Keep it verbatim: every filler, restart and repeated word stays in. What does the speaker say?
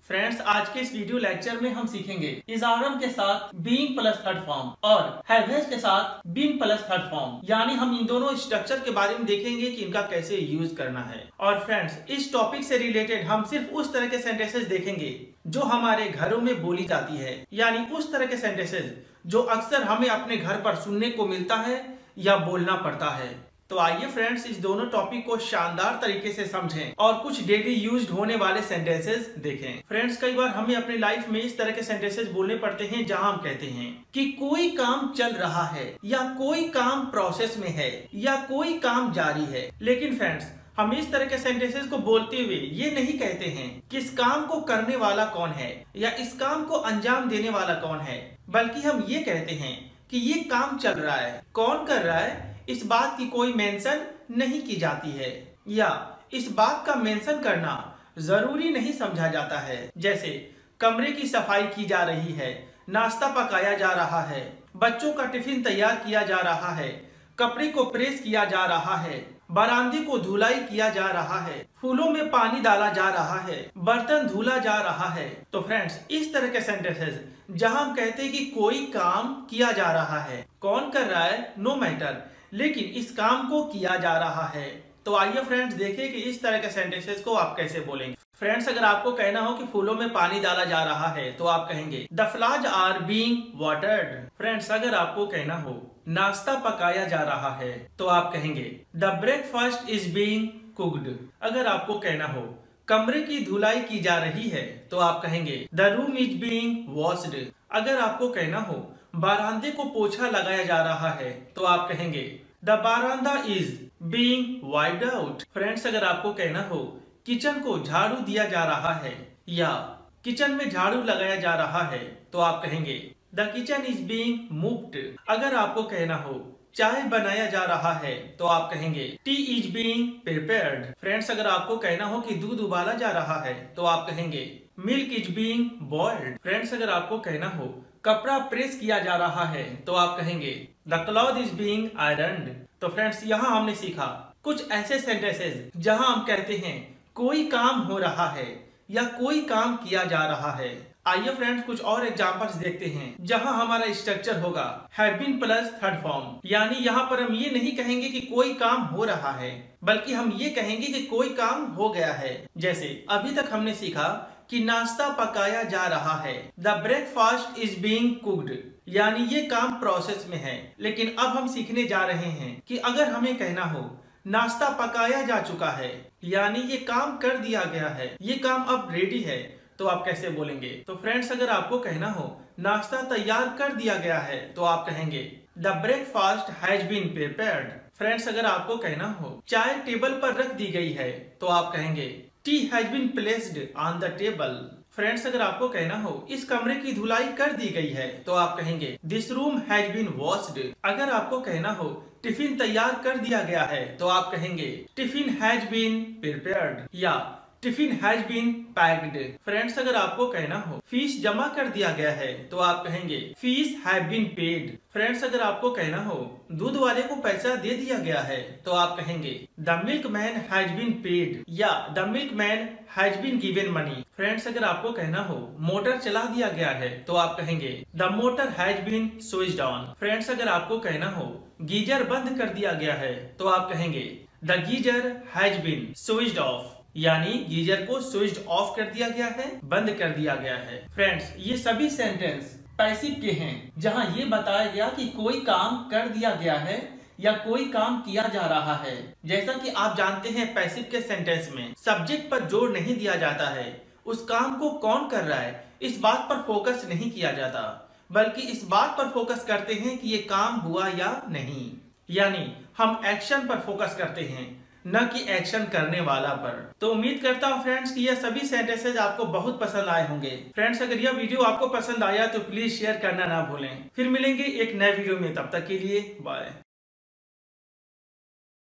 Friends, आज के इस वीडियो लेक्चर में हम सीखेंगे इज आर के साथ बीइंग प्लस थर्ड फॉर्म और हैव हैज के साथ बीइंग प्लस थर्ड फॉर्म, यानी हम इन दोनों स्ट्रक्चर के बारे में देखेंगे कि इनका कैसे यूज करना है। और फ्रेंड्स, इस टॉपिक से रिलेटेड हम सिर्फ उस तरह के सेंटेंसेस देखेंगे जो हमारे घरों में बोली जाती है, यानी उस तरह के सेंटेंसेस जो अक्सर हमें अपने घर पर सुनने को मिलता है या बोलना पड़ता है। तो आइए फ्रेंड्स, इस दोनों टॉपिक को शानदार तरीके से समझें और कुछ डेली यूज्ड होने वाले सेंटेंसेस देखें। फ्रेंड्स, कई बार हमें अपनी लाइफ में इस तरह के सेंटेंसेस बोलने पड़ते हैं जहां हम कहते हैं कि कोई काम चल रहा है या कोई काम प्रोसेस में है या कोई काम जारी है। लेकिन फ्रेंड्स, हम इस तरह के सेंटेंसेस को बोलते हुए ये नहीं कहते हैं कि इस काम को करने वाला कौन है या इस काम को अंजाम देने वाला कौन है, बल्कि हम ये कहते हैं कि ये काम चल रहा है। कौन कर रहा है इस बात की कोई मेंशन नहीं की जाती है या इस बात का मेंशन करना जरूरी नहीं समझा जाता है। जैसे कमरे की सफाई की जा रही है, नाश्ता पकाया जा रहा है, बच्चों का टिफिन तैयार किया जा रहा है, कपड़े को प्रेस किया जा रहा है, बरामदे को धुलाई किया जा रहा है, फूलों में पानी डाला जा रहा है, बर्तन धुला जा रहा है। तो फ्रेंड्स, इस तरह के सेंटेंसेस जहां हम कहते हैं कि कोई काम किया जा रहा है, कौन कर रहा है नो मैटर, लेकिन इस काम को किया जा रहा है। तो आइए फ्रेंड्स देखें कि इस तरह के सेंटेंसेस को आप कैसे बोलेंगे। फ्रेंड्स, अगर आपको कहना हो कि फूलों में पानी डाला जा रहा है तो आप कहेंगे the flowers are being watered. Friends, अगर आपको कहना हो नाश्ता पकाया जा रहा है तो आप कहेंगे the breakfast is being cooked. अगर आपको कहना हो कमरे की धुलाई की जा रही है तो आप कहेंगे the room is being washed. अगर आपको कहना हो बारांदे को पोछा लगाया जा रहा है तो आप कहेंगे the veranda is being wiped out. Friends, अगर आपको कहना हो किचन को झाड़ू दिया जा रहा है या किचन में झाड़ू लगाया जा रहा है तो आप कहेंगे the kitchen is being moved. अगर आपको कहना हो चाय बनाया जा रहा है तो आप कहेंगे tea is being prepared. Friends, अगर आपको कहना हो कि दूध उबाला जा रहा है तो आप कहेंगे milk is being boiled. Friends, अगर आपको कहना हो कपड़ा प्रेस किया जा रहा है तो आप कहेंगे the cloth is being ironed. तो फ्रेंड्स, यहाँ हमने सीखा कुछ ऐसे सेंटेंसेस जहां हम कहते हैं कोई काम हो रहा है या कोई काम किया जा रहा है। आइए फ्रेंड्स, कुछ और एग्जांपल्स देखते हैं जहां हमारा स्ट्रक्चर होगा have been plus third form, यानी यहाँ पर हम ये नहीं कहेंगे कि कोई काम हो रहा है, बल्कि हम ये कहेंगे कि कोई काम हो गया है। जैसे अभी तक हमने सीखा कि नाश्ता पकाया जा रहा है, the breakfast is being cooked, यानी ये काम प्रोसेस में है। लेकिन अब हम सीखने जा रहे हैं कि अगर हमें कहना हो नाश्ता पकाया जा चुका है, यानी ये काम कर दिया गया है, ये काम अब रेडी है, तो आप कैसे बोलेंगे। तो फ्रेंड्स, अगर आपको कहना हो नाश्ता तैयार कर दिया गया है तो आप कहेंगे the breakfast has been prepared. Friends, अगर आपको कहना हो चाय टेबल पर रख दी गई है तो आप कहेंगे tea has been placed on the table. Friends, अगर आपको कहना हो इस कमरे की धुलाई कर दी गई है तो आप कहेंगे this room has been washed. अगर आपको कहना हो टिफिन तैयार कर दिया गया है तो आप कहेंगे टिफिन हैज बीन प्रिपेयर्ड या tiffin has been packed. Friends, अगर आपको कहना हो फीस जमा कर दिया गया है तो आप कहेंगे fees have been paid. Friends, अगर आपको कहना हो दूध वाले को पैसा दे दिया गया है तो आप कहेंगे the milk man has been paid या the milk man has been given money. Friends, अगर आपको कहना हो मोटर चला दिया गया है तो आप कहेंगे the motor has been switched on. Friends, अगर आपको कहना हो गीजर बंद कर दिया गया है तो आप कहेंगे the geyser has been switched off, यानी गीजर को स्विच्ड ऑफ कर दिया गया है, बंद कर दिया गया है। फ्रेंड्स, ये सभी सेंटेंस पैसिव के हैं जहां ये बताया गया कि कोई काम कर दिया गया है या कोई काम किया जा रहा है। जैसा कि आप जानते हैं पैसिव के सेंटेंस में सब्जेक्ट पर जोर नहीं दिया जाता है, उस काम को कौन कर रहा है इस बात पर फोकस नहीं किया जाता, बल्कि इस बात पर फोकस करते हैं कि ये काम हुआ या नहीं, यानी हम एक्शन पर फोकस करते हैं न कि एक्शन करने वाला पर। तो उम्मीद करता हूँ फ्रेंड्स कि यह सभी सेंटेंसेस आपको बहुत पसंद आए होंगे। फ्रेंड्स, अगर यह वीडियो आपको पसंद आया तो प्लीज शेयर करना ना भूलें। फिर मिलेंगे एक नए वीडियो में, तब तक के लिए बाय।